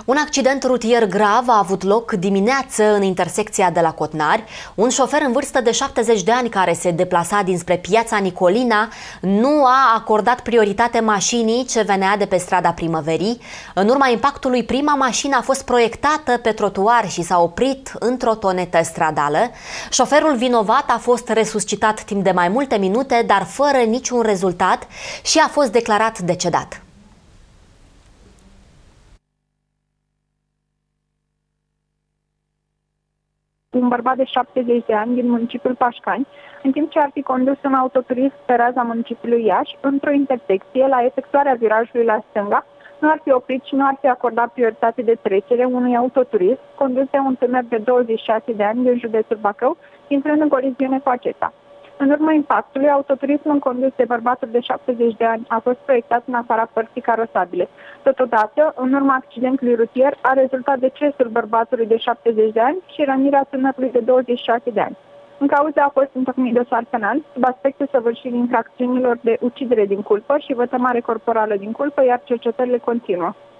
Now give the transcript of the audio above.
Un accident rutier grav a avut loc dimineață în intersecția de la Cotnari. Un șofer în vârstă de 70 de ani care se deplasa dinspre Piața Nicolina nu a acordat prioritate mașinii ce venea de pe strada Primăverii. În urma impactului, prima mașină a fost proiectată pe trotuar și s-a oprit într-o tonetă stradală. Șoferul vinovat a fost resuscitat timp de mai multe minute, dar fără niciun rezultat și a fost declarat decedat. Un bărbat de 70 de ani din municipiul Pașcani, în timp ce ar fi condus un autoturism pe raza municipiului Iași, într-o intersecție, la efectuarea virajului la stânga, nu ar fi oprit și nu ar fi acordat prioritate de trecere unui autoturism condus de un tânăr de 26 de ani din județul Bacău, intrând în coliziune cu acesta. În urma impactului, autoturismul condus de bărbatul de 70 de ani a fost proiectat în afara părții carosabile. Totodată, în urma accidentului rutier, a rezultat decesul bărbatului de 70 de ani și rănirea tânărului de 26 de ani. În cauză a fost întocmit dosar penal sub aspectul săvârșirii infracțiunilor de ucidere din culpă și vătămare corporală din culpă, iar cercetările continuă.